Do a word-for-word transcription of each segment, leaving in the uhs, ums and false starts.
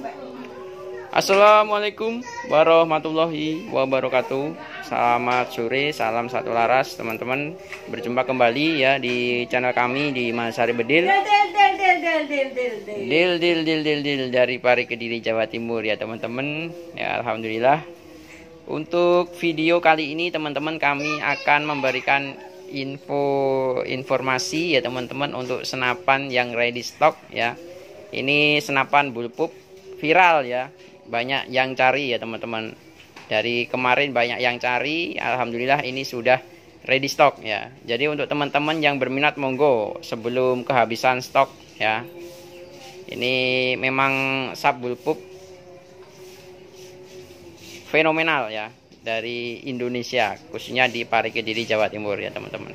Assalamualaikum warahmatullahi wabarakatuh. Selamat sore, salam satu laras teman-teman. Berjumpa kembali ya di channel kami di Mas Hari Bedil. Dil dil dil dil dil dari Pari Kediri Jawa Timur ya teman-teman. Ya alhamdulillah. Untuk video kali ini teman-teman kami akan memberikan info informasi ya teman-teman untuk senapan yang ready stock ya. Ini senapan bullpup viral ya. Banyak yang cari ya teman-teman. Dari kemarin banyak yang cari, alhamdulillah ini sudah ready stock ya. Jadi untuk teman-teman yang berminat monggo sebelum kehabisan stok ya. Ini memang sub bullpup fenomenal ya dari Indonesia, khususnya di Pari Kediri Jawa Timur ya teman-teman.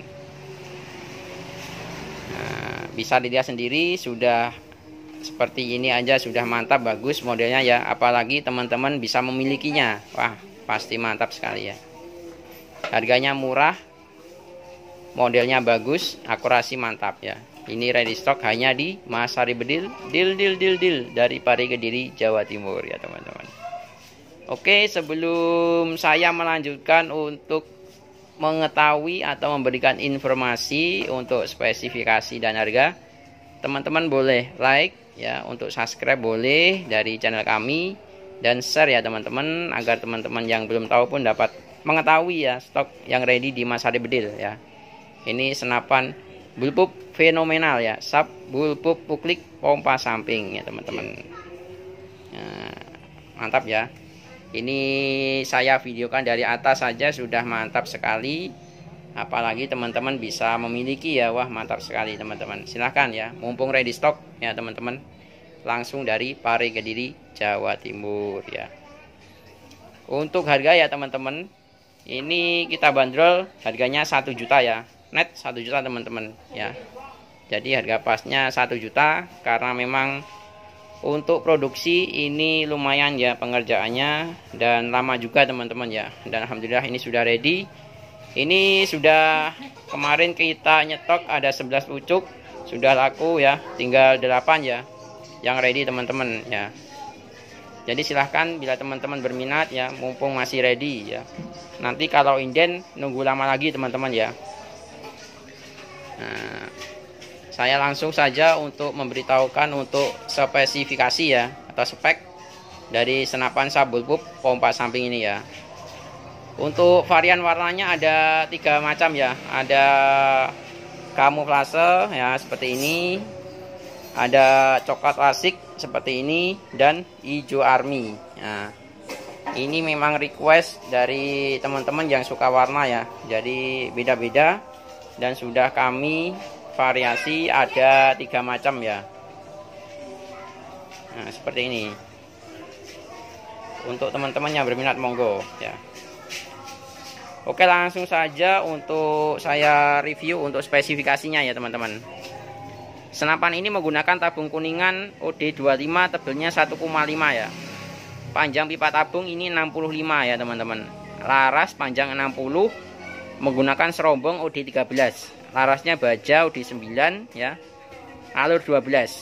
Nah, bisa dilihat sendiri sudah seperti ini aja sudah mantap, bagus modelnya ya. Apalagi teman-teman bisa memilikinya, wah pasti mantap sekali ya. Harganya murah, modelnya bagus, akurasi mantap ya. Ini ready stock hanya di Mas Hari Bedil, dil dil dil dil dari Pari Kediri Jawa Timur ya teman-teman. Oke, sebelum saya melanjutkan untuk mengetahui atau memberikan informasi untuk spesifikasi dan harga, teman-teman boleh like ya, untuk subscribe boleh dari channel kami, dan share ya teman-teman agar teman-teman yang belum tahu pun dapat mengetahui ya stok yang ready di Mas Hari Bedil ya. Ini senapan bullpup fenomenal ya, sub bullpup puklik pompa samping ya teman-teman. Nah, mantap ya. Ini saya videokan dari atas saja sudah mantap sekali. Apalagi teman-teman bisa memiliki ya, wah mantap sekali teman-teman. Silahkan ya, mumpung ready stock ya teman-teman. Langsung dari Pari Kediri Jawa Timur ya. Untuk harga ya teman-teman, ini kita bandrol harganya satu juta ya, net satu juta teman-teman ya. Jadi harga pasnya satu juta karena memang untuk produksi ini lumayan ya pengerjaannya, dan lama juga teman-teman ya. Dan alhamdulillah ini sudah ready. Ini sudah kemarin kita nyetok ada sebelas pucuk, sudah laku ya, tinggal delapan ya yang ready teman-teman ya. Jadi silahkan bila teman-teman berminat ya, mumpung masih ready ya. Nanti kalau inden nunggu lama lagi teman-teman ya. Nah, saya langsung saja untuk memberitahukan untuk spesifikasi ya atau spek dari senapan sub bullpup pompa samping ini ya. Untuk varian warnanya ada tiga macam ya. Ada kamuflase ya seperti ini, ada coklat klasik seperti ini, dan hijau army. Nah, ini memang request dari teman-teman yang suka warna ya. Jadi beda-beda, dan sudah kami variasi ada tiga macam ya. Nah seperti ini. Untuk teman-teman yang berminat monggo ya. Oke, langsung saja untuk saya review untuk spesifikasinya ya teman-teman. Senapan ini menggunakan tabung kuningan O D dua puluh lima, tebelnya satu koma lima ya. Panjang pipa tabung ini enam puluh lima ya teman-teman. Laras panjang enam puluh, menggunakan serombong O D tiga belas. Larasnya baja O D sembilan ya. Alur dua belas.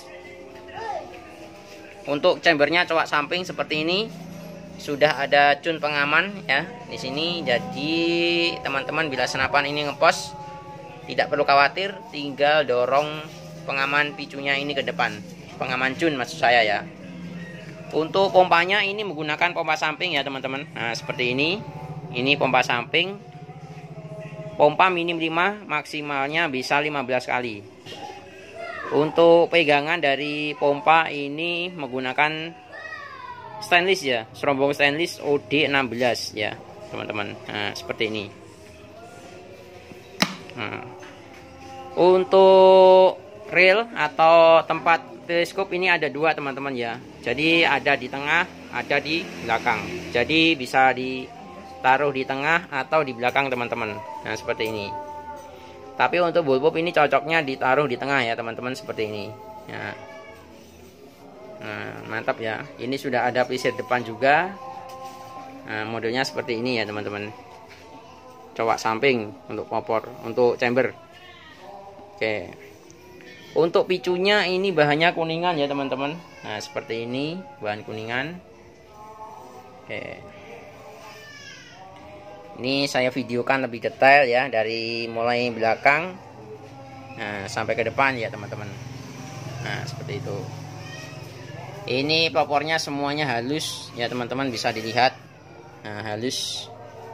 Untuk chambernya cowok samping seperti ini. Sudah ada cun pengaman ya di sini. Jadi teman-teman bila senapan ini ngepost tidak perlu khawatir, tinggal dorong pengaman picunya ini ke depan. Pengaman cun maksud saya ya. Untuk pompanya ini menggunakan pompa samping ya teman-teman. Nah, seperti ini. Ini pompa samping. Pompa minim lima, maksimalnya bisa lima belas kali. Untuk pegangan dari pompa ini menggunakan stainless ya, serombong stainless O D enam belas ya teman-teman. Nah seperti ini. Nah, untuk reel atau tempat teleskop ini ada dua teman-teman ya. Jadi ada di tengah, ada di belakang. Jadi bisa ditaruh di tengah atau di belakang teman-teman. Nah seperti ini. Tapi untuk bullpup ini cocoknya ditaruh di tengah ya teman-teman, seperti ini ya. Nah mantap ya. Ini sudah ada pelisir depan juga. Nah modelnya seperti ini ya teman-teman. Cowok samping untuk popor, untuk chamber. Oke. Untuk picunya ini bahannya kuningan ya teman-teman. Nah seperti ini bahan kuningan. Oke. Ini saya videokan lebih detail ya, dari mulai belakang nah sampai ke depan ya teman-teman. Nah seperti itu. Ini pelopornya semuanya halus ya teman-teman, bisa dilihat. Nah halus.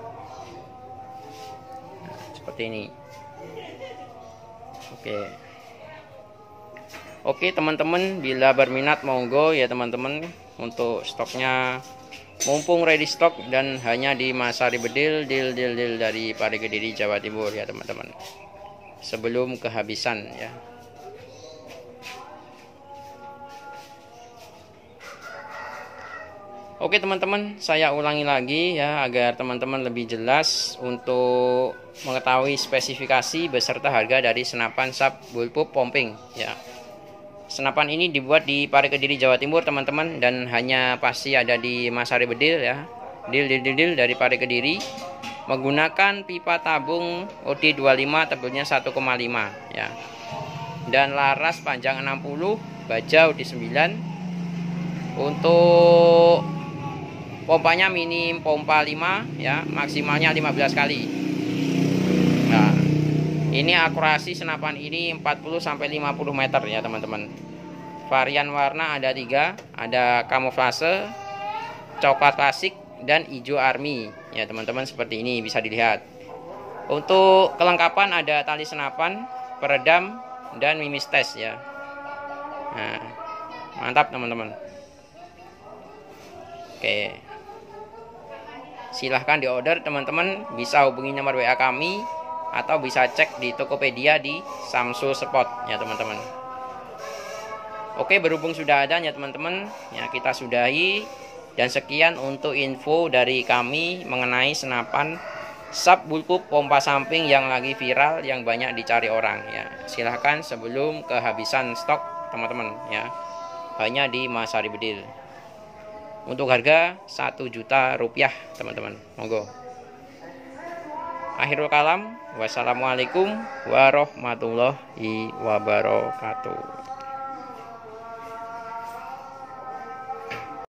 Nah, seperti ini. Oke. Oke teman-teman, bila berminat monggo ya teman-teman, untuk stoknya mumpung ready stock dan hanya di Masari Bedil, deal deal deal dari Pare Kediri Jawa Timur ya teman-teman, sebelum kehabisan ya. Oke teman-teman, saya ulangi lagi ya agar teman-teman lebih jelas untuk mengetahui spesifikasi beserta harga dari senapan sub bullpup pumping ya. Senapan ini dibuat di Pare Kediri Jawa Timur teman-teman, dan hanya pasti ada di Masari Bedil ya. Deal deal deal, deal dari Pare Kediri, menggunakan pipa tabung O D dua puluh lima tebelnya satu koma lima ya. Dan laras panjang enam puluh, baja O D sembilan. Untuk pompanya minim pompa lima ya, maksimalnya lima belas kali. Nah, ini akurasi senapan ini empat puluh sampai lima puluh meter ya teman-teman. Varian warna ada tiga, ada kamuflase, coklat klasik, dan hijau army ya teman-teman, seperti ini bisa dilihat. Untuk kelengkapan ada tali senapan, peredam, dan mimis tes ya. Nah, mantap teman-teman. Oke, silahkan diorder teman-teman, bisa hubungi nomor W A kami atau bisa cek di Tokopedia di Samsul Spot ya teman-teman. Oke, berhubung sudah ada ya teman-teman, ya kita sudahi. Dan sekian untuk info dari kami mengenai senapan sub bullpup pompa samping yang lagi viral, yang banyak dicari orang ya. Silahkan sebelum kehabisan stok teman-teman ya, hanya di Masari Bedil. Untuk harga satu juta rupiah teman-teman, monggo. Akhirul kalam, wassalamualaikum warahmatullahi wabarakatuh.